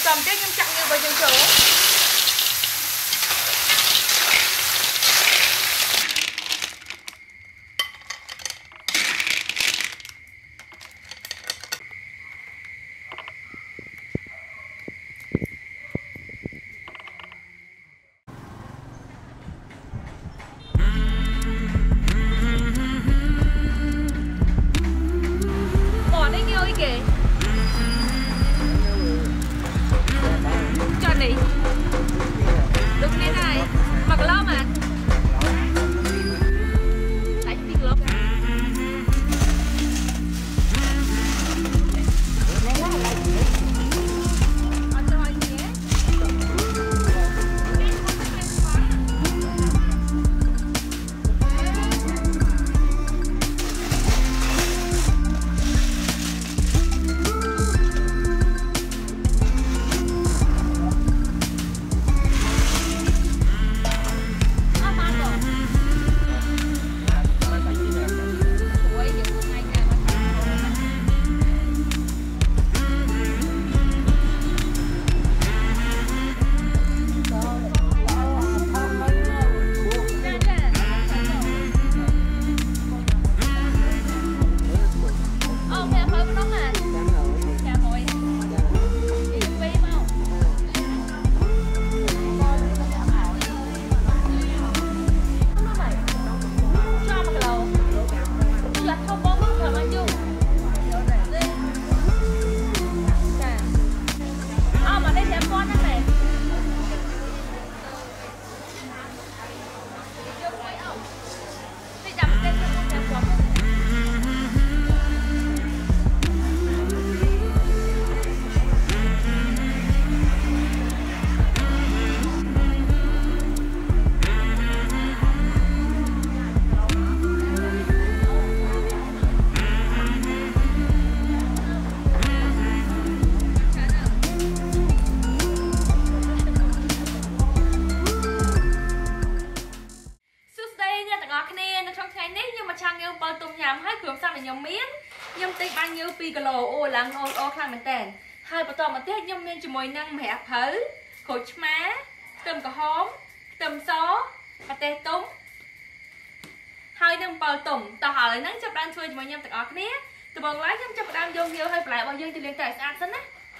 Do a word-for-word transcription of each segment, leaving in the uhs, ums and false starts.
Cầm tiếp nhưng chặn như vào chân chỗ. Bỏ đi nhiều ý kìa. Cho đi. Đúng thế này. Mặc lớp mà. Đánh biết lớp. nhâm tinh bao nhiêu pi kilo ô là ngô ô khang mình tèn hai bữa mà tết nhâm nên chỉ mồi năng mẹ phớ khối má tôm cà hóm tôm xó và tê túng hai năm bờ tùng tao hỏi lại nắng chấp đan chơi mà nhâm tặng ọt nè từ bằng lái nhâm chấp đan vô nhiều hơi lại bao nhiêu thì liền tài ăn xinh á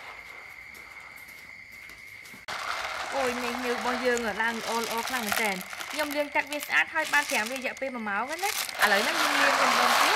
ôi này nhiều bao nhiêu người đang ô ô khang mình tèn nhâm liên tặng viên sát hai ban thèm viên dạ pi mà máu cái đấy à lấy nó nhâm liên còn còn tiếp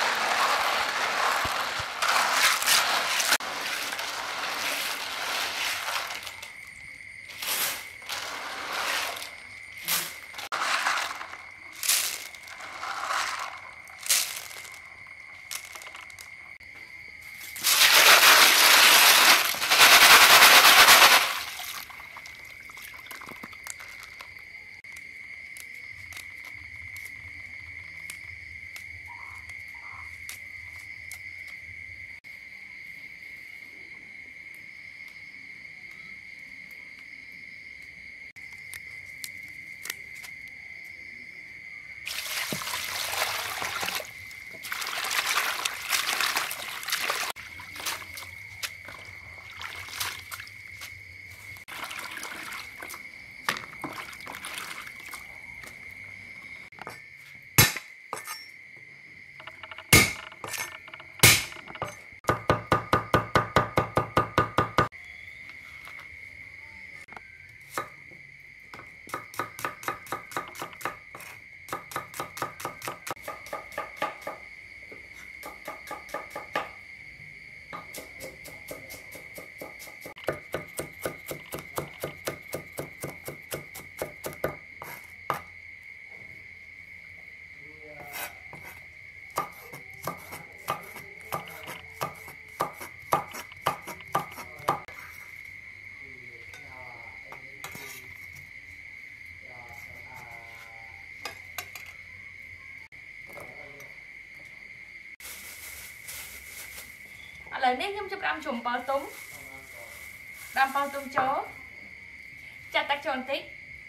lời nét nhâm chụp đam chùm bao túng đam bao túng chó chặt tách tròn tích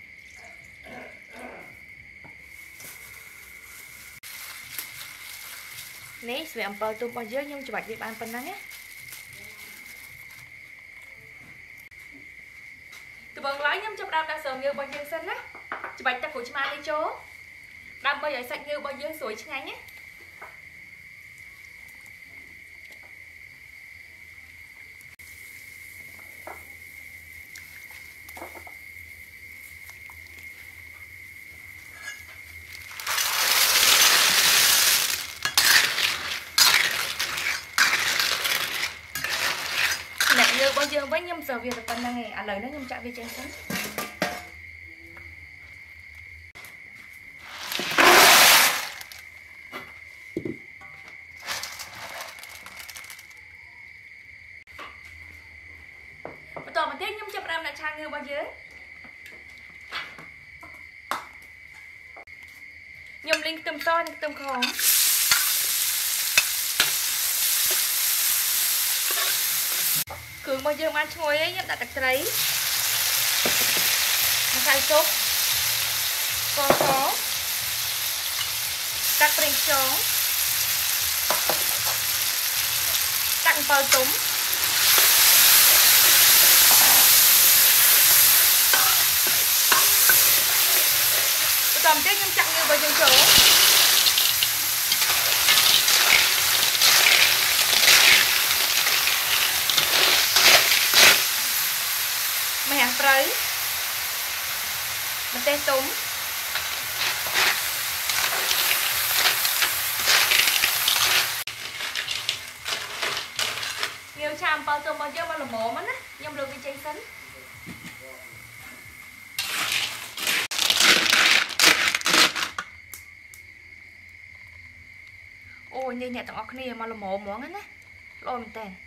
nét về âm bao túng bao nhiêu nhâm chụp bạch đi ban phân đó nhé từ vòng lái nhâm chụp đam đa sờ như bao nhiêu sân á chụp bạch ta của chim đi chỗ đam bao giờ sạch như bao nhiêu sủi chứ ngay nhé như bao giờ với nhâm giờ việc được phần này à lời nó nhâm chạm về trên sân bắt đầu mà tiếp nhâm chạm đam là trang như bao giờ nhâm linh tầm to tầm khó cường bao giờ mà chui ấy nhấp đặt đặt đấy khai sốt có có đặt bình chó tặng bao túng tầm tiếp nhâm chặng như bao nhiêu chỗ mày hạt rấy mình tê túng nhiều chàm bao tùm bao nhiêu mà là mổ mất á nhâm được bị cháy sấn ôi như nhẹ tặng ọc này mà là mổ món á lôi mình tèn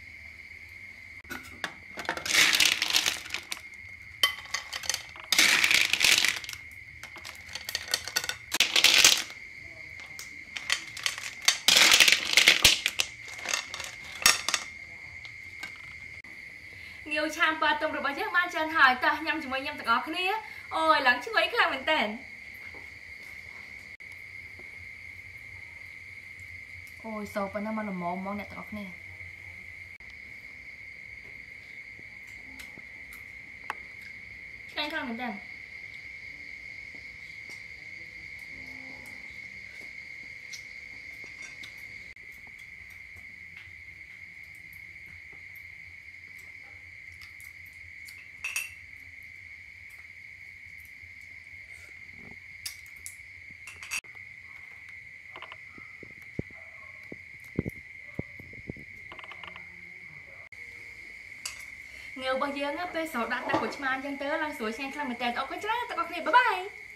nhiều chàm ba tôm rồi bao nhiêu ban chân hỏi ta nhâm chúng mình nhâm tặng ọc này ôi lắng chứ mấy cái mình tèn ôi sầu bên nó mà là món món này tặng ọc này canh khăn mình tèn nhiều bao nhiêu á, bây giờ đặt đặt của chim ăn chân tớ là suối sen khăn mình tèn, ok chứ, tao có này, bye bye.